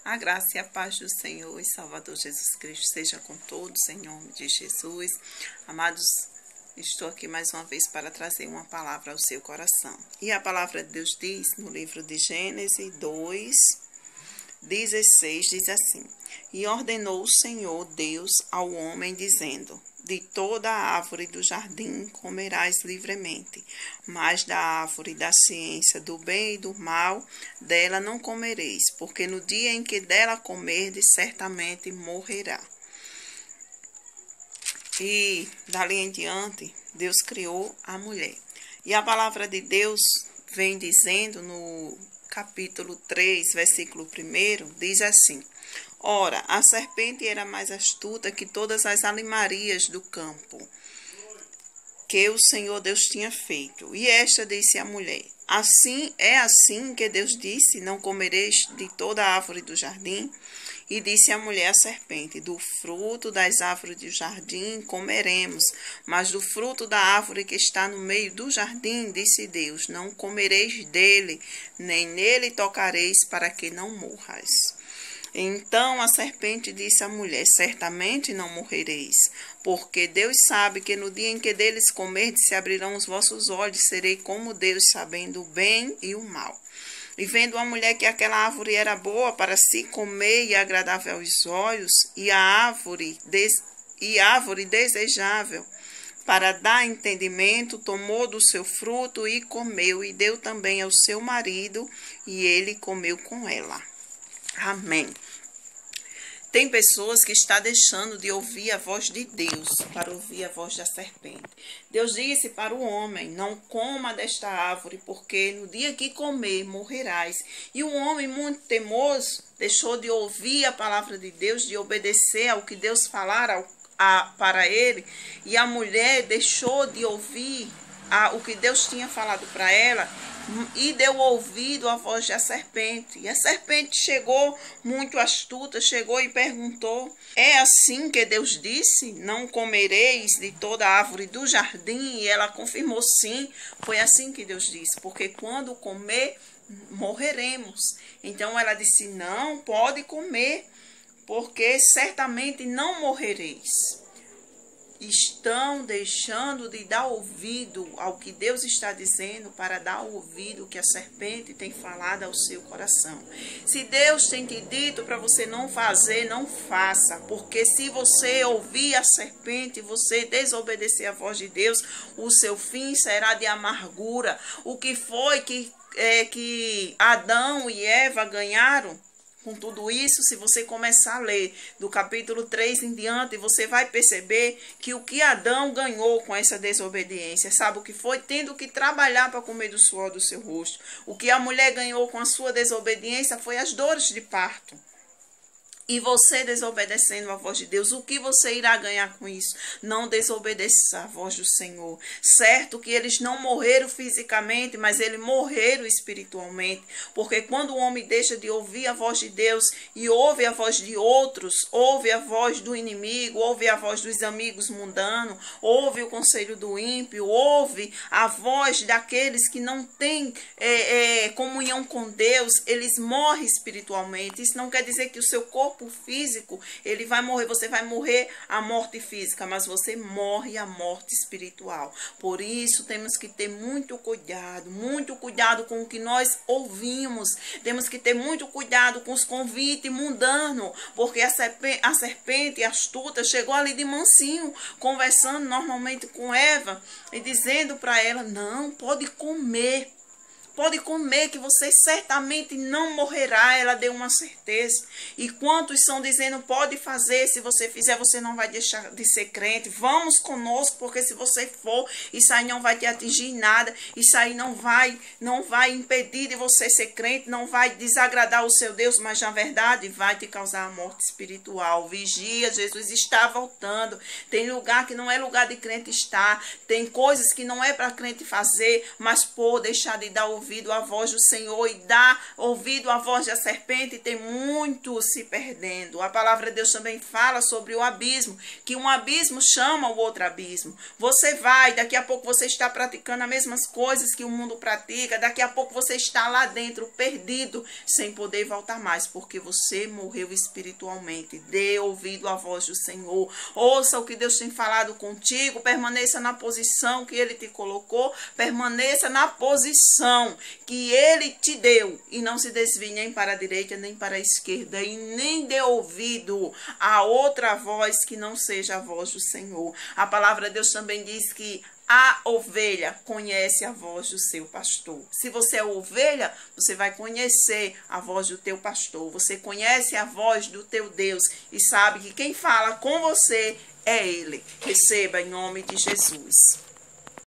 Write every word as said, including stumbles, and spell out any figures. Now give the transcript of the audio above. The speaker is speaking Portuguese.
A graça e a paz do Senhor e Salvador Jesus Cristo seja com todos, em nome de Jesus. Amados, estou aqui mais uma vez para trazer uma palavra ao seu coração. E a palavra de Deus diz no livro de Gênesis dois, dezesseis, diz assim: E ordenou o Senhor Deus ao homem, dizendo: De toda a árvore do jardim comerás livremente, mas da árvore da ciência do bem e do mal, dela não comereis, porque no dia em que dela comerdes, certamente morrerá. E dali em diante, Deus criou a mulher. E a palavra de Deus vem dizendo no capítulo três, versículo um, diz assim: Ora, a serpente era mais astuta que todas as animarias do campo que o Senhor Deus tinha feito. E esta disse à mulher: Assim é assim que Deus disse: Não comereis de toda a árvore do jardim? E disse a mulher à serpente: Do fruto das árvores do jardim comeremos, mas do fruto da árvore que está no meio do jardim, disse Deus: Não comereis dele, nem nele tocareis, para que não morrais. Então a serpente disse à mulher: Certamente não morrereis, porque Deus sabe que no dia em que deles comerdes se abrirão os vossos olhos, serei como Deus, sabendo o bem e o mal. E vendo a mulher que aquela árvore era boa para se comer e agradável aos olhos, e a árvore, des, e árvore desejável para dar entendimento, tomou do seu fruto e comeu, e deu também ao seu marido, e ele comeu com ela. Amém. Tem pessoas que estão deixando de ouvir a voz de Deus para ouvir a voz da serpente. Deus disse para o homem: Não coma desta árvore, porque no dia que comer, morrerás. E o homem, muito teimoso, deixou de ouvir a palavra de Deus, de obedecer ao que Deus falara a, para ele. E a mulher deixou de ouvir a, o que Deus tinha falado para ela, e deu ouvido à voz da serpente. E a serpente chegou muito astuta, chegou e perguntou: É assim que Deus disse? Não comereis de toda a árvore do jardim? E ela confirmou: sim, foi assim que Deus disse, porque quando comer, morreremos. Então ela disse: não, pode comer, porque certamente não morrereis. Estão deixando de dar ouvido ao que Deus está dizendo para dar ouvido ao que a serpente tem falado ao seu coração. Se Deus tem te dito para você não fazer, não faça, porque se você ouvir a serpente, você desobedecer a voz de Deus, o seu fim será de amargura. O que foi que, é, que Adão e Eva ganharam? Com tudo isso, se você começar a ler do capítulo três em diante, você vai perceber que o que Adão ganhou com essa desobediência, sabe o que foi? Tendo que trabalhar para comer do suor do seu rosto. O que a mulher ganhou com a sua desobediência foi as dores de parto. E você desobedecendo a voz de Deus, o que você irá ganhar com isso? Não desobedeça a voz do Senhor. Certo que eles não morreram fisicamente, mas eles morreram espiritualmente. Porque quando o homem deixa de ouvir a voz de Deus e ouve a voz de outros, ouve a voz do inimigo, ouve a voz dos amigos mundanos, ouve o conselho do ímpio, ouve a voz daqueles que não têm é, é, comunhão com Deus, eles morrem espiritualmente. Isso não quer dizer que o seu corpo físico, ele vai morrer, você vai morrer a morte física, mas você morre a morte espiritual. Por isso temos que ter muito cuidado, muito cuidado com o que nós ouvimos, temos que ter muito cuidado com os convites mundanos, porque a serpente, a serpente astuta chegou ali de mansinho, conversando normalmente com Eva e dizendo para ela: não, pode comer. Pode comer que você certamente não morrerá. Ela deu uma certeza. E quantos estão dizendo: pode fazer, se você fizer você não vai deixar de ser crente. Vamos conosco, porque se você for, isso aí não vai te atingir nada. Isso aí não vai, não vai impedir de você ser crente, não vai desagradar o seu Deus, mas na verdade vai te causar a morte espiritual. Vigia, Jesus está voltando. Tem lugar que não é lugar de crente estar. Tem coisas que não é para crente fazer, mas por deixar de dar o ouvido à voz do Senhor e dá ouvido à voz da serpente, tem muitos se perdendo. A palavra de Deus também fala sobre o abismo, que um abismo chama o outro abismo. Você vai, daqui a pouco você está praticando as mesmas coisas que o mundo pratica, daqui a pouco você está lá dentro, perdido, sem poder voltar mais, porque você morreu espiritualmente. Dê ouvido à voz do Senhor, ouça o que Deus tem falado contigo, permaneça na posição que Ele te colocou, permaneça na posição que Ele te deu e não se desvie nem para a direita nem para a esquerda e nem dê ouvido a outra voz que não seja a voz do Senhor. A palavra de Deus também diz que a ovelha conhece a voz do seu pastor. Se você é ovelha, você vai conhecer a voz do teu pastor. Você conhece a voz do teu Deus e sabe que quem fala com você é Ele. Receba em nome de Jesus.